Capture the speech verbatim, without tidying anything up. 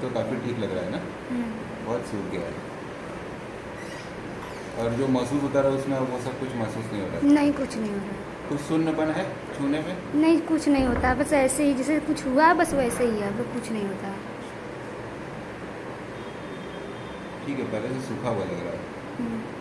तो काफ़ी ठीक लग रहा है ना, बहुत सूख गया है। और जो महसूस होता रहा उसमें वो सब कुछ महसूस नहीं हो रहा? नहीं, कुछ नहीं हो रहा। कुछ शून्यपन है छूने में? नहीं, कुछ नहीं होता, बस ऐसे ही जैसे कुछ हुआ बस वैसे ही है, अब कुछ नहीं होता। ठीक है, पहले से सूखा हुआ लग रहा है।